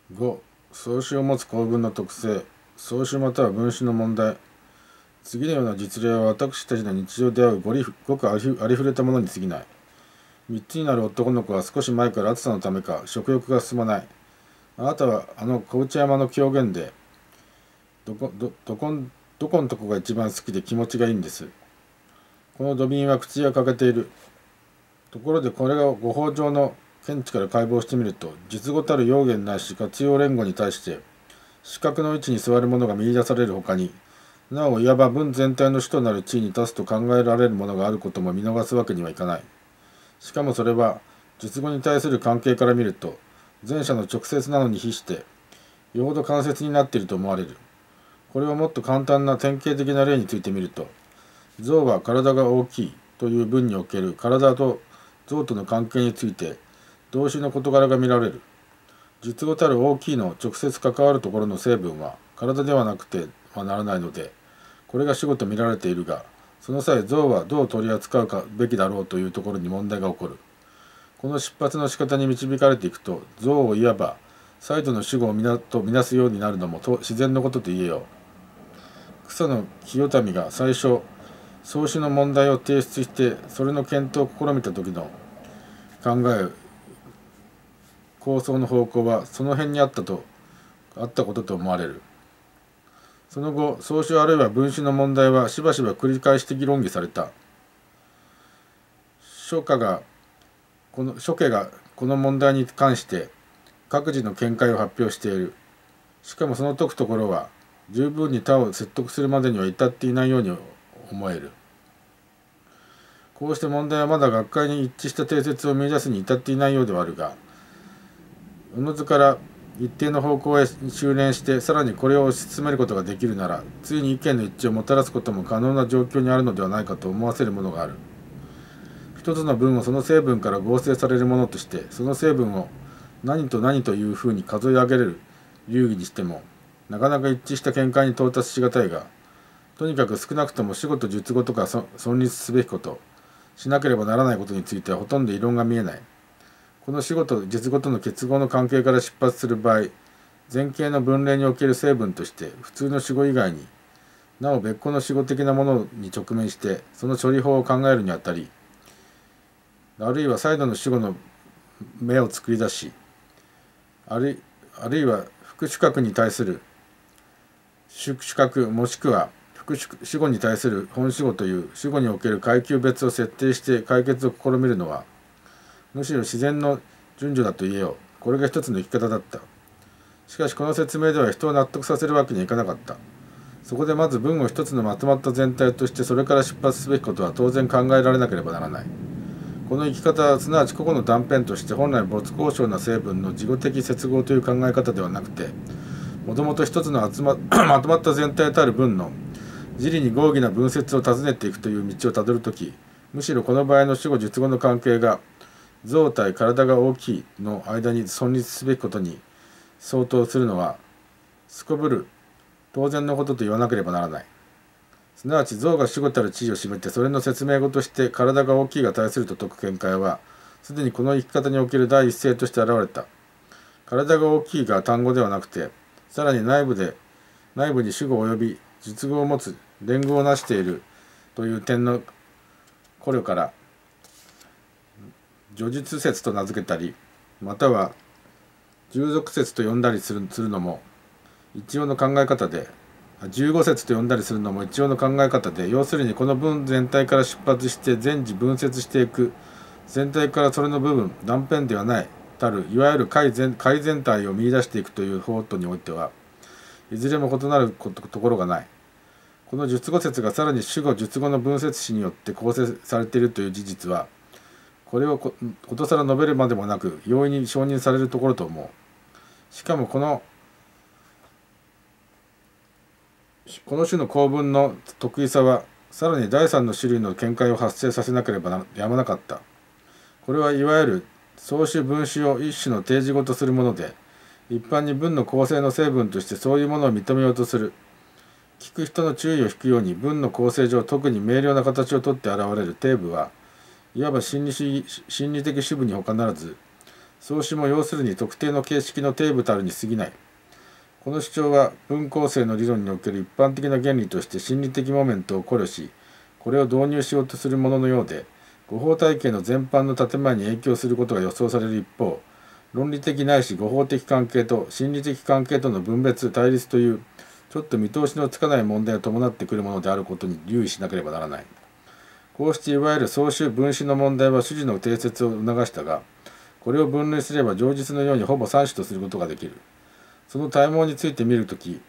5. 総詞を持つ構文の特性。総詞または分詞の問題。次のような実例は私たちの日常で会うごくありふれたものに過ぎない。3つになる男の子は少し前から暑さのためか食欲が進まない。あなたはあの小内山の狂言でどこのとこが一番好きで気持ちがいいんです。この土瓶は口が欠けている。ところでこれがご法上の見地から解剖してみると、術後たる用言ないし活用連合に対して四角の位置に座るものが見出されるほかに、なおいわば文全体の主となる地位に立つと考えられるものがあることも見逃すわけにはいかない。しかもそれは術後に対する関係から見ると前者の直接なのに比してよほど間接になっていると思われる。これをもっと簡単な典型的な例についてみると、象は体が大きいという文における体と象との関係について動詞の事柄が見られる。術後たる大きいの直接関わるところの成分は体ではなくてはならないので、これが主語と見られているが、その際象はどう取り扱うべきだろうというところに問題が起こる。この出発の仕方に導かれていくと、象をいわば再度の主語とみなすようになるのも自然のことと言えよう。草野清民が最初創始の問題を提出してそれの検討を試みた時の考え構想の方向はその辺にあったことと思われる。その後創始あるいは分子の問題はしばしば繰り返して議論議された。書家がこの問題に関して各自の見解を発表している。しかもその解くところは十分に他を説得するまでには至っていないように思える。こうして問題はまだ学会に一致した定説を見出すに至っていないようではあるが、おのずから一定の方向へ修練してさらにこれを推し進めることができるなら、ついに意見の一致をもたらすことも可能な状況にあるのではないかと思わせるものがある。一つの文をその成分から合成されるものとして、その成分を何と何というふうに数え上げれる流儀にしてもなかなか一致した見解に到達しがたいが、とにかく少なくとも死語と術語とか存立すべきこと、しなければならないことについてはほとんど異論が見えない。この死語と術語との結合の関係から出発する場合、前形の分類における成分として普通の死語以外になお別個の死語的なものに直面してその処理法を考えるにあたり、あるいは再度の死語の目を作り出し、あるいは副主格に対する主格もしくは副主語に対する本主語という主語における階級別を設定して解決を試みるのはむしろ自然の順序だと言えよう。これが一つの生き方だった。しかしこの説明では人を納得させるわけにはいかなかった。そこでまず文を一つのまとまった全体としてそれから出発すべきことは当然考えられなければならない。この生き方はすなわち個々の断片として本来没交渉な成分の自己的接合という考え方ではなくて、もともと一つのまとまった全体たる文の自利に合議な分節を尋ねていくという道をたどるとき、むしろこの場合の主語述語の関係が象対体が大きいの間に存立すべきことに相当するのはすこぶる当然のことと言わなければならない。すなわち象が主語たる地位を占めてそれの説明語として体が大きいが対すると説く見解はすでにこの生き方における第一声として現れた。体が大きいが単語ではなくて、さらに内部に主語及び述語を持つ連合をなしているという点の考慮から叙述説と名付けたり、または従属説と呼んだりするのも一応の考え方で、15節と呼んだりするのも一応の考え方で、要するにこの文全体から出発して全時分節していく、全体からそれの部分断片ではないたるいわゆる解全体を見出していくという法途においてはいずれも異なるところがない。この述語説がさらに主語述語の分節詞によって構成されているという事実は、これをことさら述べるまでもなく容易に承認されるところと思う。しかもこの種の構文の特異さはさらに第三の種類の見解を発生させなければやまなかった。これはいわゆる総種分子を一種の定義語とするもので、一般に文の構成の成分としてそういうものを認めようとする。聞く人の注意を引くように文の構成上特に明瞭な形をとって現れる定部はいわば心理的主部に他ならず、 創始も要するに特定の形式の定部たるに過ぎない。この主張は文構成の理論における一般的な原理として心理的モメントを考慮し、これを導入しようとするもののようで、語法体系の全般の建前に影響することが予想される一方、論理的ないし語法的関係と心理的関係との分別対立というちょっと見通しのつかない問題を伴ってくるものであることに留意しなければならない。こうしていわゆる総集分子の問題は主事の定説を促したが、これを分類すれば上述のようにほぼ三種とすることができる。その対抗について見るとき、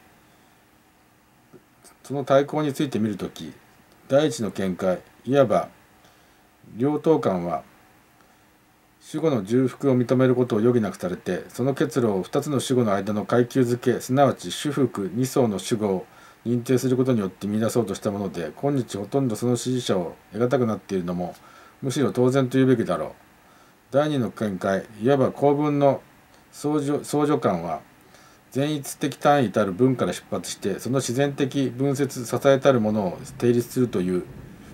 第一の見解、いわば両党間は主語の重複を認めることを余儀なくされて、その結論を2つの主語の間の階級付け、すなわち主複2層の主語を認定することによって見出そうとしたもので、今日ほとんどその支持者を得難くなっているのもむしろ当然と言うべきだろう。第二の見解、いわば構文の相助感は善逸的単位たる文から出発して、その自然的分節支えたるものを定立するという、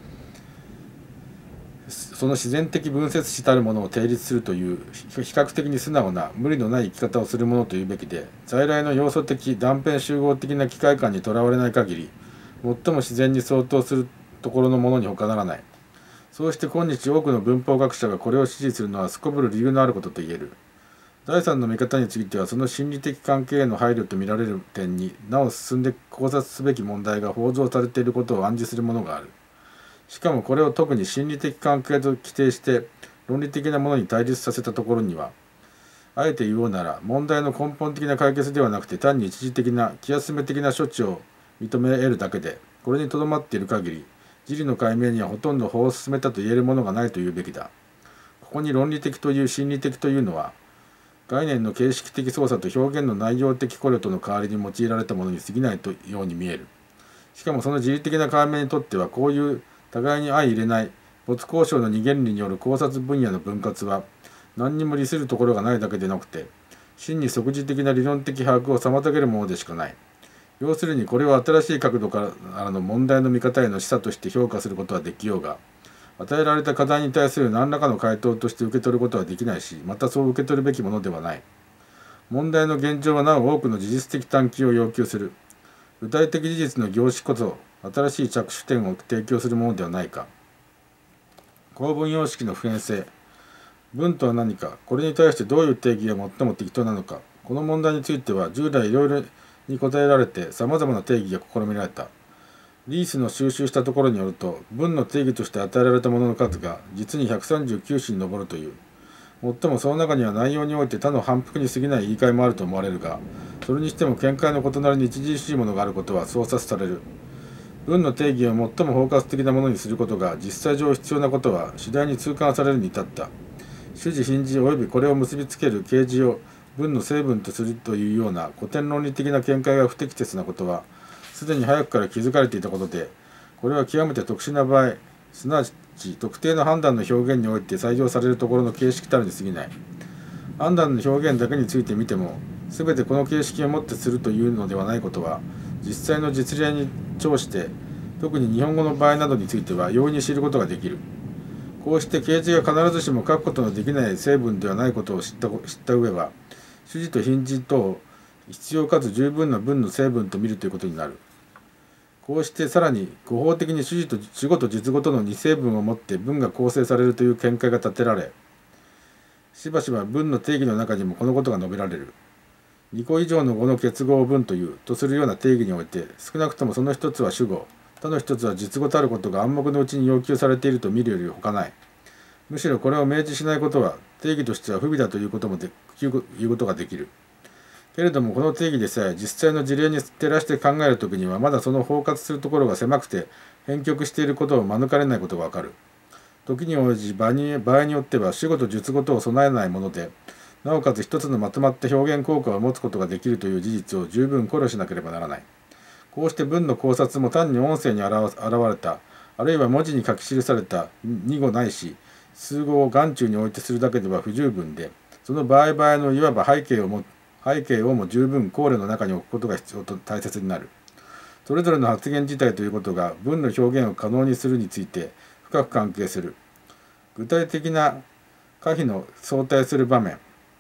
その自然的分節したるものを定立するという比較的に素直な無理のない生き方をするものというべきで、在来の要素的断片集合的な機械感にとらわれない限り、最も自然に相当するところのものに他ならない。そうして今日多くの文法学者がこれを支持するのはすこぶる理由のあることと言える。第三の見方については、その心理的関係への配慮と見られる点になお進んで考察すべき問題が報道されていることを暗示するものがある。しかもこれを特に心理的関係と規定して論理的なものに対立させたところには、あえて言おうなら問題の根本的な解決ではなくて、単に一時的な気休め的な処置を認め得るだけで、これにとどまっている限り事理の解明にはほとんど法を進めたと言えるものがないというべきだ。ここに論理的という心理的というのは、概念の形式的操作と表現の内容的考慮との代わりに用いられたものに過ぎないというように見える。しかもその自律的な解明にとっては、こういう互いに相入れない没交渉の二原理による考察分野の分割は何にも利するところがないだけでなくて、真に即時的な理論的把握を妨げるものでしかない。要するにこれを新しい角度からの問題の見方への示唆として評価することはできようが、与えられた課題に対する何らかの回答として受け取ることはできないし、またそう受け取るべきものではない。問題の現状はなお多くの事実的探求を要求する。具体的事実の凝視こそ新しい着手点を提供するものではないか。構文様式の普遍性。文とは何か、これに対してどういう定義が最も適当なのか。この問題については従来いろいろに答えられて様々な定義が試みられた。リースの収集したところによると、文の定義として与えられたものの数が実に139種に上るという。もっともその中には内容において他の反復に過ぎない言い換えもあると思われるが、それにしても見解の異なりに著しいものがあることはそう察される。文の定義を最も包括的なものにすることが実際上必要なことは次第に痛感されるに至った。主事品事及びこれを結びつける形事を文の成分とするというような古典論理的な見解が不適切なことはすでに早くから気づかれていたことで、これは極めて特殊な場合、すなわち特定の判断の表現において採用されるところの形式たるに過ぎない。判断の表現だけについて見ても、すべてこの形式をもってするというのではないことは、実際の実例に調して、特に日本語の場合などについては容易に知ることができる。こうして形事が必ずしも書くことのできない成分ではないことを知った上は、主事と品事等を必要かつ十分な文の成分と見るということになる。こうしてさらに語法的に主語と実語との二成分をもって文が構成されるという見解が立てられ、しばしば文の定義の中にもこのことが述べられる。2個以上の語の結合を文というとするような定義において、少なくともその一つは主語、他の一つは実語たることが暗黙のうちに要求されていると見るより他ない。むしろこれを明示しないことは定義としては不備だということができる。けれどもこの定義でさえ実際の事例に照らして考えるときにはまだその包括するところが狭くて偏極していることを免れないことがわかる。時に応じ場合によっては主語と述語とを備えないもので、なおかつ一つのまとまった表現効果を持つことができるという事実を十分考慮しなければならない。こうして文の考察も単に音声に現れた、あるいは文字に書き記された二語ないし数語を眼中に置いてするだけでは不十分で、その場合場合のいわば背景をも十分考慮の中に置くことが必要と大切になる。それぞれの発言自体ということが文の表現を可能にするについて深く関係する。具体的な可否の相対する場面、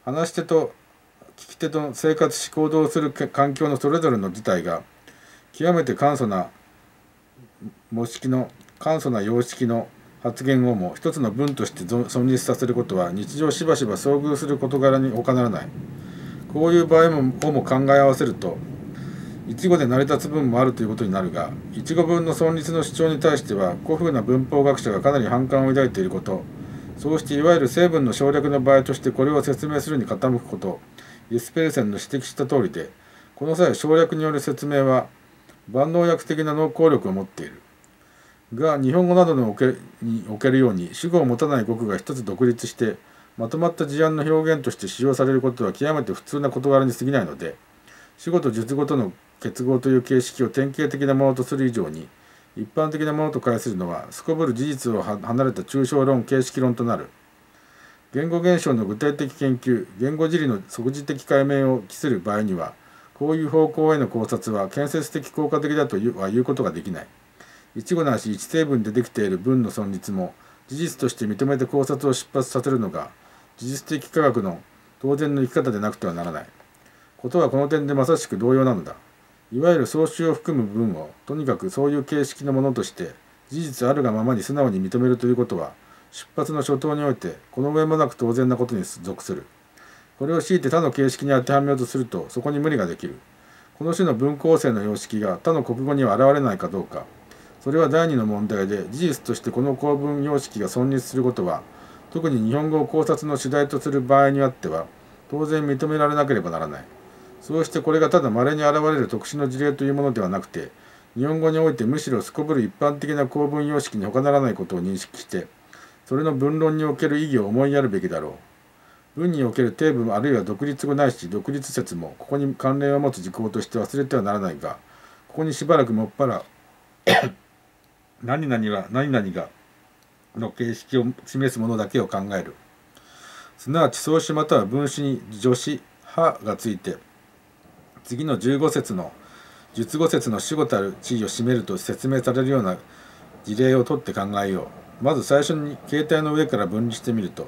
話し手と聞き手との生活し行動する環境のそれぞれの事態が極めて簡素な様式の発言をも一つの文として存立させることは日常しばしば遭遇する事柄に他ならない。こういう場合をも考え合わせると、一語で成り立つ文もあるということになるが、一語文の存立の主張に対しては古風な文法学者がかなり反感を抱いていること、そうしていわゆる成文の省略の場合としてこれを説明するに傾くこと、イェスペルセンの指摘した通りで、この際省略による説明は万能訳的な脳効力を持っている。が日本語などにおけるように主語を持たない語句が一つ独立してまとまった事案の表現として使用されることは極めて普通な事柄に過ぎないので、主語と述語との結合という形式を典型的なものとする以上に一般的なものと解するのはすこぶる事実を離れた抽象論形式論となる。言語現象の具体的研究、言語地理の即時的解明を期する場合には、こういう方向への考察は建設的効果的だとは言うことができない。一語なし一成文でできている文の存立も事実として認めて考察を出発させるのが事実的科学の当然の生き方でなくてはならない。ことはこの点でまさしく同様なのだ。いわゆる総集を含む文をとにかくそういう形式のものとして事実あるがままに素直に認めるということは出発の初頭においてこの上もなく当然なことに属する。これを強いて他の形式に当てはめようとするとそこに無理ができる。この種の文構成の様式が他の国語には現れないかどうか、それは第二の問題で、事実としてこの構文様式が存立することは特に日本語を考察の主題とする場合にあっては当然認められなければならない。そうしてこれがただ稀に現れる特殊の事例というものではなくて、日本語においてむしろすこぶる一般的な構文様式に他ならないことを認識してそれの文論における意義を思いやるべきだろう。文における定文あるいは独立語ないし独立説もここに関連を持つ事項として忘れてはならないが、ここにしばらくもっぱら何々は何々がの形式を示すものだけを考える。すなわち創詞または分詞に助詞はがついて次の15節の述語説の主語たる地位を占めると説明されるような事例をとって考えよう。まず最初に形態の上から分類してみると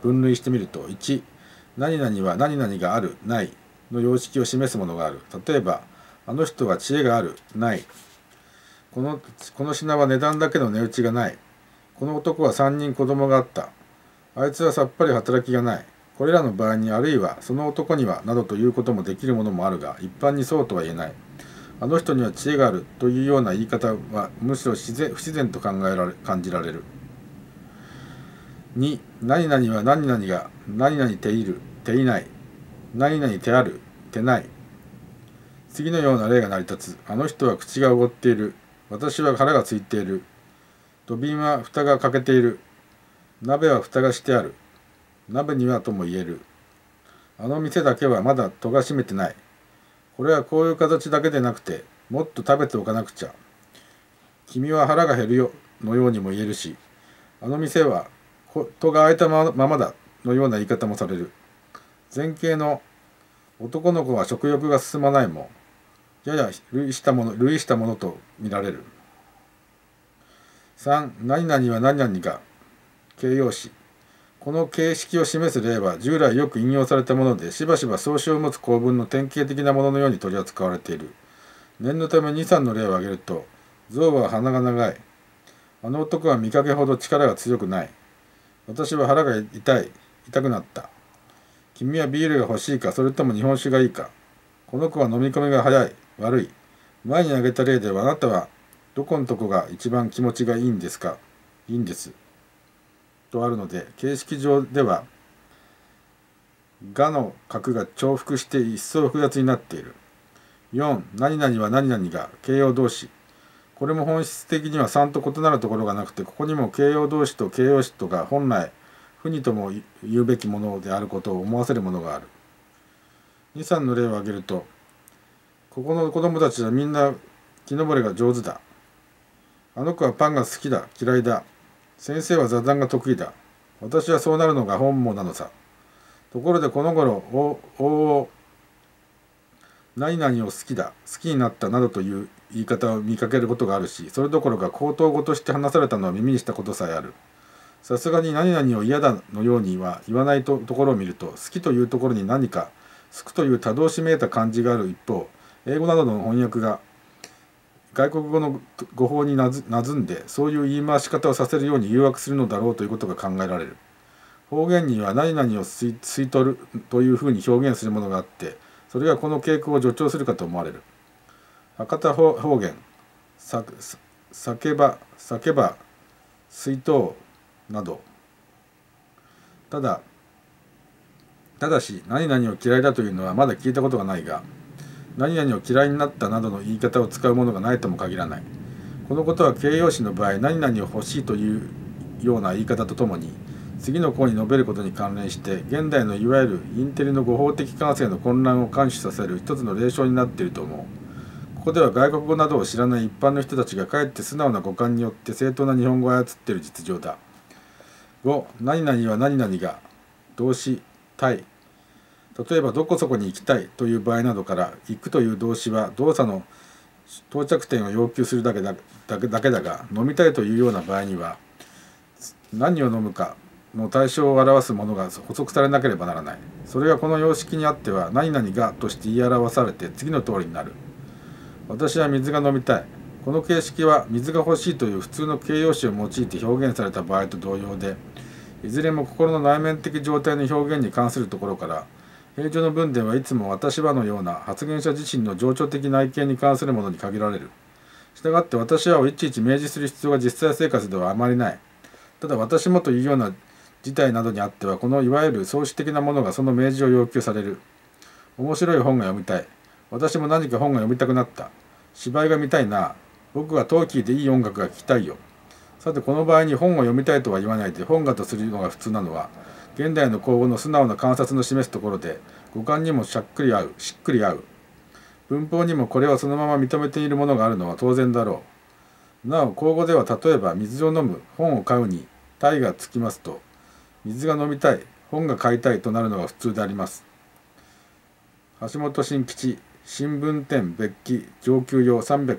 1、何々は何々があるないの様式を示すものがある。例えばあの人は知恵があるない、この品は値段だけの値打ちがない、この男は3人子供があった、あいつはさっぱり働きがない。これらの場合にあるいはその男にはなどということもできるものもあるが一般にそうとは言えない。あの人には知恵があるというような言い方はむしろ不自然と感じられる。2、何々は何々が何々ているていない、何々てあるてない。次のような例が成り立つ。あの人は口がおごっている、私は腹が空いている、土瓶は蓋が欠けている、鍋は蓋がしてある、鍋にはとも言える。あの店だけはまだ戸が閉めてない。これはこういう形だけでなくてもっと食べておかなくちゃ。君は腹が減るよのようにも言えるし、あの店は戸が開いたままだのような言い方もされる。前形の男の子は食欲が進まないもやや類したものと見られる。3、何々は何々が形容詞。この形式を示す例は従来よく引用されたものでしばしば総詞を持つ構文の典型的なもののように取り扱われている。念のため2、3の例を挙げると、象は鼻が長い、あの男は見かけほど力が強くない、私は腹が痛くなった、君はビールが欲しいかそれとも日本酒がいいか、この子は飲み込みが早い悪い。前に挙げた例ではあなたはどこのとこが一番気持ちがいいんですか。いいんですとあるので、形式上ではがの角が重複して一層複雑になっている。4、何々は何々が形容動詞。これも本質的には3と異なるところがなくて、ここにも形容動詞と形容詞とが本来不にとも言うべきものであることを思わせるものがある。2、3の例を挙げると、ここの子供たちはみんな木登りが上手だ。あの子はパンが好きだ嫌いだ。先生は座談が得意だ。私はそうなるのが本望なのさ。ところでこの頃何々を好きになったなどという言い方を見かけることがあるし、それどころか口頭語として話されたのを耳にしたことさえある。 さすがに何々を嫌だのようには言わないところを見ると、好きというところに何か好くという多動詞めいた感じがある一方、英語などの翻訳が外国語の語法になずんで、そういう言い回し方をさせるように誘惑するのだろうということが考えられる。方言には何々を吸い取るというふうに表現するものがあって、それがこの傾向を助長するかと思われる。博多方言、叫ば、水筒など。ただし、何々を嫌いだというのはまだ聞いたことがないが、何々を嫌いになったなどの言い方を使うものがないとも限らない。このことは形容詞の場合、何々を欲しいというような言い方とともに、次の項に述べることに関連して、現代のいわゆるインテリの語法的感性の混乱を監視させる一つの例証になっていると思う。ここでは外国語などを知らない一般の人たちがかえって素直な語感によって正当な日本語を操っている実情だ。5. 何々は何々が動詞体。例えばどこそこに行きたいという場合などから、行くという動詞は動作の到着点を要求するだけだが、飲みたいというような場合には、何を飲むかの対象を表すものが補足されなければならない。それがこの様式にあっては、何々がとして言い表されて次の通りになる。私は水が飲みたい。この形式は水が欲しいという普通の形容詞を用いて表現された場合と同様で、いずれも心の内面的状態の表現に関するところから、平常の文ではいつも私はのような発言者自身の情緒的内見に関するものに限られる。したがって私はをいちいち明示する必要が実際生活ではあまりない。ただ私もというような事態などにあっては、このいわゆる創始的なものがその明示を要求される。面白い本が読みたい。私も何か本が読みたくなった。芝居が見たいな。僕はトーキーでいい音楽が聴きたいよ。さてこの場合に本を読みたいとは言わないで本がとするのが普通なのは、現代の口語の素直な観察の示すところで、語感にもしっくり合う。文法にもこれはそのまま認めているものがあるのは当然だろう。なお口語では例えば水を飲む、本を買うに体がつきますと、水が飲みたい、本が買いたいとなるのが普通であります。橋本新吉、新聞典別記上級用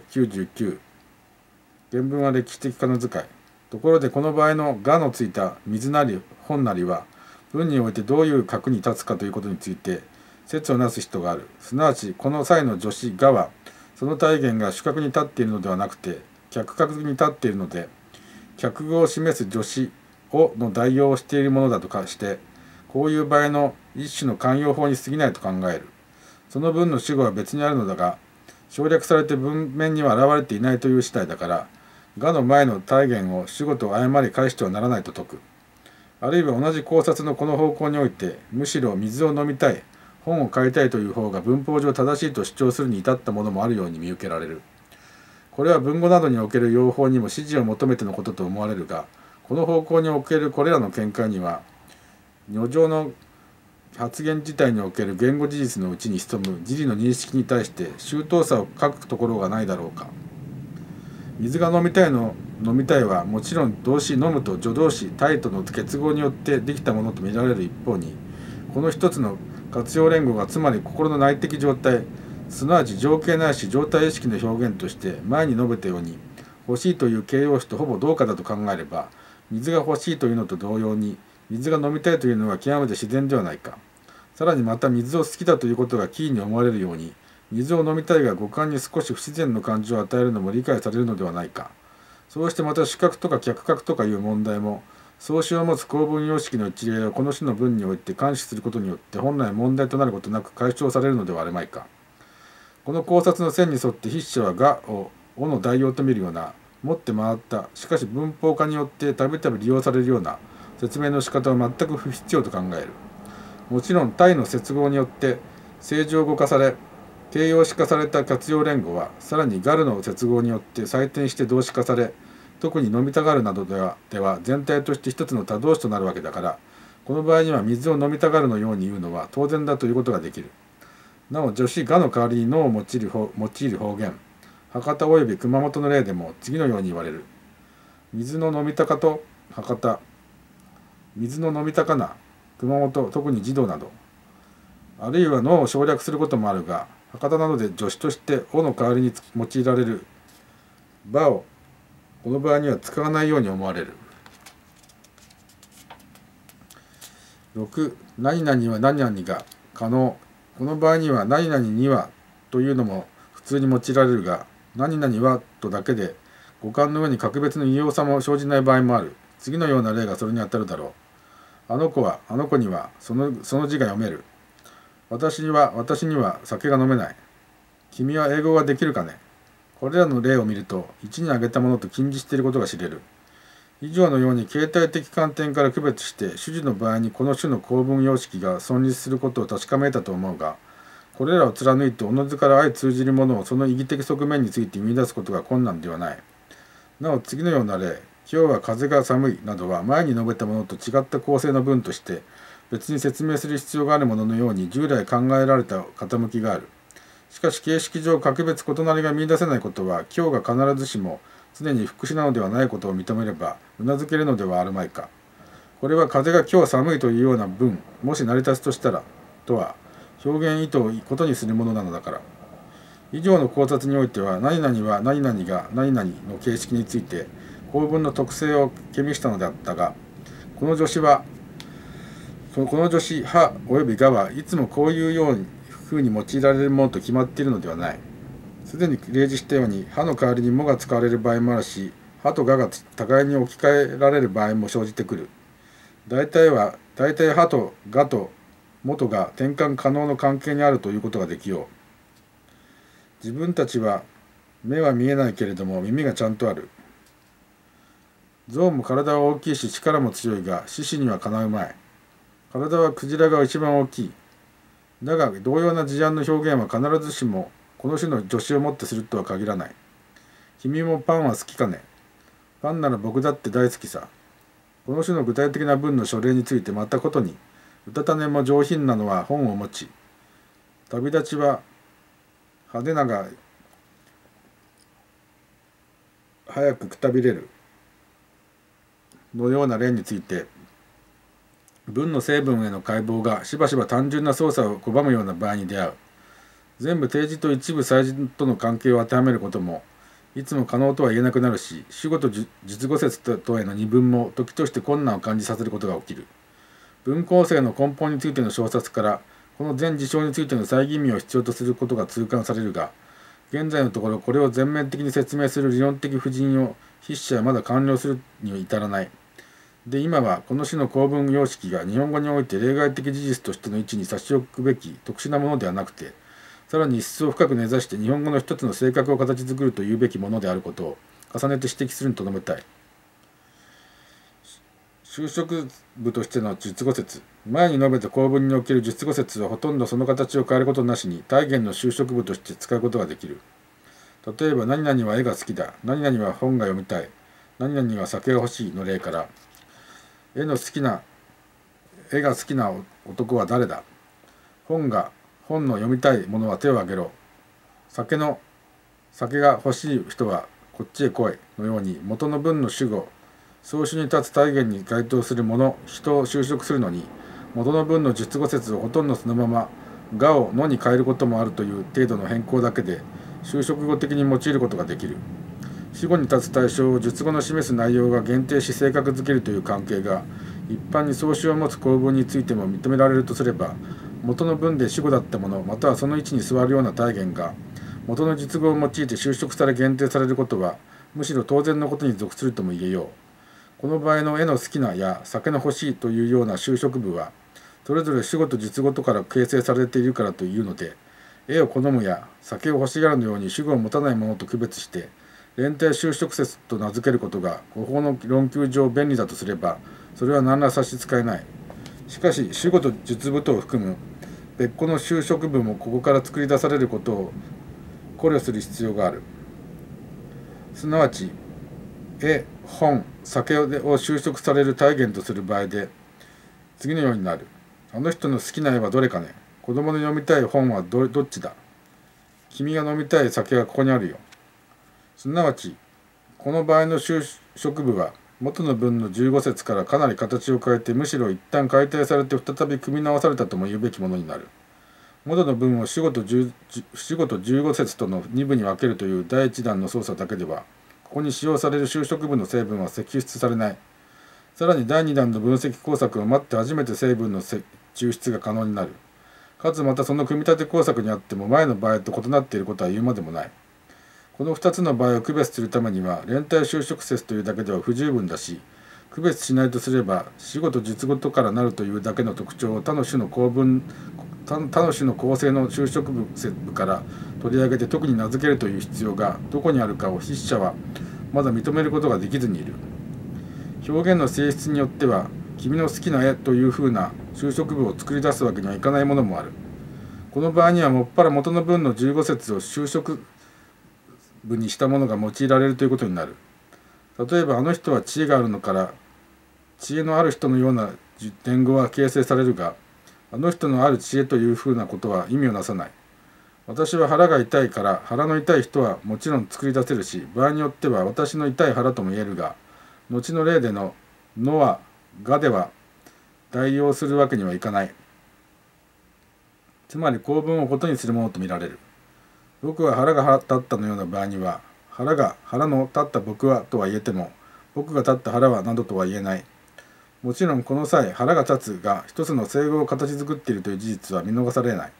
399。原文は歴史的仮名遣い。ところでこの場合のがのついた水なり本なりは、文においてどういう格に立つかということについて説をなす人がある。すなわちこの際の助詞がは、その体現が主格に立っているのではなくて客格に立っているので、客語を示す助詞をの代用をしているものだとかして、こういう場合の一種の慣用法に過ぎないと考える。その文の主語は別にあるのだが、省略されて文面には現れていないという次第だから、がの前の体現を主語と誤り返してはならないと説く。あるいは同じ考察のこの方向において、むしろ水を飲みたい、本を買いたいという方が文法上正しいと主張するに至ったものもあるように見受けられる。これは文語などにおける用法にも指示を求めてのことと思われるが、この方向におけるこれらの見解には、余剰の発言自体における言語事実のうちに潜む自利の認識に対して周到さを欠くところがないだろうか。水が飲みたいの飲みたいはもちろん動詞飲むと助動詞タイとの結合によってできたものと見られる一方に、この一つの活用連合がつまり心の内的状態、すなわち情景ないし状態意識の表現として前に述べたように欲しいという形容詞とほぼ同価だと考えれば、水が欲しいというのと同様に水が飲みたいというのは極めて自然ではないか。さらにまた水を好きだということがキーに思われるように、水を飲みたいが五感に少し不自然の感情を与えるのも理解されるのではないか。そうしてまた主格とか客格とかいう問題も、総詞を持つ構文様式の一例をこの種の文において監視することによって本来問題となることなく解消されるのではあるまいか。この考察の線に沿って筆者はがをの代用と見るような、持って回った、しかし文法化によってたびたび利用されるような説明の仕方は全く不必要と考える。もちろん体の接合によって正常語化され、形容詞化された活用連合は、さらにガルの接合によって採点して動詞化され、特に飲みたがるなどでは全体として一つの他動詞となるわけだから、この場合には水を飲みたがるのように言うのは当然だということができる。なお助詞がの代わりにのを用いる方言、博多および熊本の例でも次のように言われる。水の飲みたかと博多、水の飲みたかな熊本、特に児童など、あるいはのを省略することもあるが、博多などで助詞としておの代わりに用いられるばをこの場合には使わないように思われる。 6、何々は何々が可能。この場合には何々にはというのも普通に用いられるが、何々はとだけで語感の上に格別の異様さも生じない場合もある。次のような例がそれに当たるだろう。あの子は、あの子にはその字が読める。私には酒が飲めない。君は英語ができるかね。これらの例を見ると、1に挙げたものと近似していることが知れる。以上のように形態的観点から区別して、主事の場合にこの種の構文様式が存立することを確かめたと思うが、これらを貫いておのずから相通じるものをその意義的側面について見出すことが困難ではない。なお次のような例、今日は風が寒いなどは前に述べたものと違った構成の文として、別に説明する必要があるもののように従来考えられた傾きがある。しかし形式上格別異なりが見出せないことは、今日が必ずしも常に副詞なのではないことを認めればうなずけるのではあるまいか。これは風が今日寒いというような文、もし成り立つとしたら、とは表現意図をことにするものなのだから。以上の考察においては、何々は何々が何々の形式について構文の特性を見したのであったが、この助詞はおよびがはいつもこういうように風に用いられるものと決まっているのではない。すでに例示したように、はの代わりにもが使われる場合もあるし、はとがが互いに置き換えられる場合も生じてくる。大体はとがともとが転換可能の関係にあるということができよう。自分たちは目は見えないけれども耳がちゃんとある。象も体は大きいし力も強いが獅子にはかなうまい。体はクジラが一番大きい。だが同様な事案の表現は必ずしもこの種の助詞をもってするとは限らない。君もパンは好きかね。パンなら僕だって大好きさ。この種の具体的な文の書例についてまたことに、うたた寝も上品なのは本を持ち、旅立ちは派手なが早くくたびれるのような例について、文の成分への解剖がしばしば単純な操作を拒むような場合に出会う。全部定時と一部祭事との関係を当てはめることもいつも可能とは言えなくなるし、主語と述語説とへの二分も時として困難を感じさせることが起きる。文構成の根本についての小説からこの全事象についての再吟味を必要とすることが痛感されるが、現在のところこれを全面的に説明する理論的布陣を筆者はまだ完了するには至らない。で、今はこの種の構文様式が日本語において例外的事実としての位置に差し置くべき特殊なものではなくて、さらに一層深く根ざして日本語の一つの性格を形作るというべきものであることを重ねて指摘するにとどめたい。修飾部としての述語説。前に述べた構文における述語説はほとんどその形を変えることなしに体現の修飾部として使うことができる。例えば、何々は絵が好きだ、何々は本が読みたい、何々は酒が欲しいの例から、絵が好きな男は誰だ、本の読みたい者は手を挙げろ、酒が欲しい人はこっちへ来いのように、元の文の主語総主に立つ体現に該当するもの、人を修飾するのに、元の文の述語説をほとんどそのままがをのに変えることもあるという程度の変更だけで修飾語的に用いることができる。主語に立つ対象を述語の示す内容が限定し正確づけるという関係が一般に総主を持つ構文についても認められるとすれば、元の文で主語だったもの、またはその位置に座るような体現が元の述語を用いて修飾され限定されることはむしろ当然のことに属するとも言えよう。この場合の絵の好きなや酒の欲しいというような修飾部はそれぞれ主語と述語とから形成されているからというので、絵を好むや酒を欲しがるのように主語を持たないものと区別して連帯修飾説と名付けることが語法の論究上便利だとすれば、それは何ら差し支えない。しかし主語と述語とを含む別個の修飾部もここから作り出されることを考慮する必要がある。すなわち絵、本、酒を修飾される体現とする場合で次のようになる。あの人の好きな絵はどれかね。子供の読みたい本はどっちだ。君が飲みたい酒はここにあるよ。すなわちこの場合の修飾部は元の文の15節からかなり形を変えて、むしろ一旦解体されて再び組み直されたとも言うべきものになる。元の文を主語と15節との2部に分けるという第一弾の操作だけでは、ここに使用される修飾部の成分は析出されない。 さらに第2弾の分析工作を待って初めて成分の抽出が可能になる。かつまたその組み立て工作にあっても前の場合と異なっていることは言うまでもない。この2つの場合を区別するためには連帯修飾説というだけでは不十分だし、区別しないとすれば死語と述語とからなるというだけの特徴を他の種の構成の修飾部から取り上げて特に名付けるという必要がどこにあるかを筆者はまだ認めることができずにいる。表現の性質によっては君の好きな絵というふうな修飾部を作り出すわけにはいかないものもある。この場合にはもっぱら元の文の15節を修飾部にしたものが用いられるということになる。例えばあの人は知恵があるのから知恵のある人のような伝語は形成されるが、あの人のある知恵というふうなことは意味をなさない。私は腹が痛いから腹の痛い人はもちろん作り出せるし、場合によっては私の痛い腹とも言えるが、後の例でののはがでは代用するわけにはいかない。つまり構文をことにするものとみられる。僕は腹が立ったのような場合には、腹の立った僕はとは言えても、僕が立った腹はなどとは言えない。もちろんこの際、腹が立つが一つの整合を形作っているという事実は見逃されない。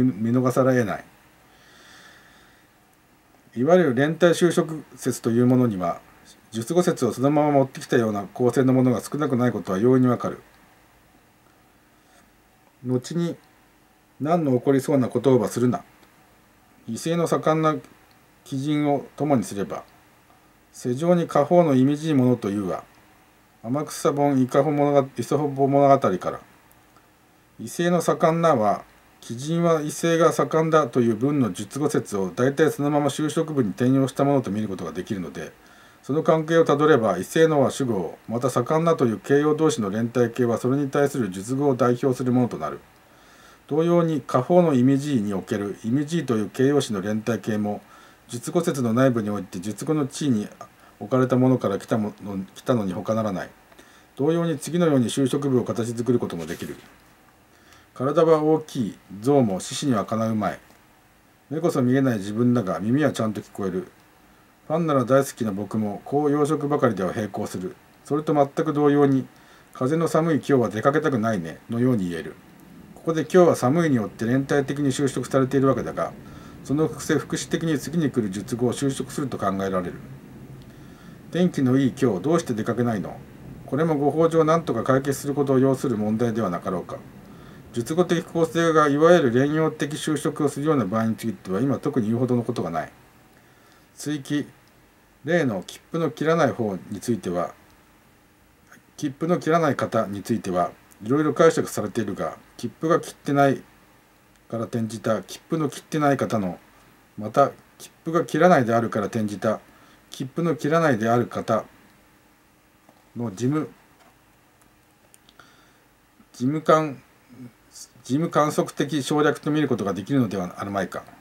いわゆる連帯修飾説というものには、述語説をそのまま持ってきたような構成のものが少なくないことは容易にわかる。後に何の起こりそうなことをばするな。威勢の盛んな奇人を共にすれば、世上に家宝の意味じいものというは、天草本伊香保物語から、威勢の盛んなは、奇人は威勢が盛んだという文の述語説を大体そのまま修飾部に転用したものと見ることができるので、その関係をたどれば威勢のは主語、また盛んなという形容動詞の連帯形はそれに対する述語を代表するものとなる。同様に家宝の意味じいにおける意味じいという形容詞の連帯形も述語説の内部において述語の地位に置かれたものから来たのに他ならない。同様に次のように修飾部を形作ることもできる。体は大きい象も獅子にはかなうまい。目こそ見えない自分だが耳はちゃんと聞こえる。パンなら大好きな僕もこう洋食ばかりでは並行する。それと全く同様に風の寒い今日は出かけたくないねのように言える。ここで今日は寒いによって連帯的に修飾されているわけだが、その複視的に次に来る述語を修飾すると考えられる。天気のいい今日どうして出かけないの？これもご法上何とか解決することを要する問題ではなかろうか。述語的構成がいわゆる連用的修飾をするような場合については今特に言うほどのことがない。追記例の切符の切らない方については、切符の切らない方についてはいろいろ解釈されているが、切符が切ってないから転じた切符の切ってない方の、また切符が切らないであるから転じた切符の切らないである方の事務観測的省略と見ることができるのではあるまいか。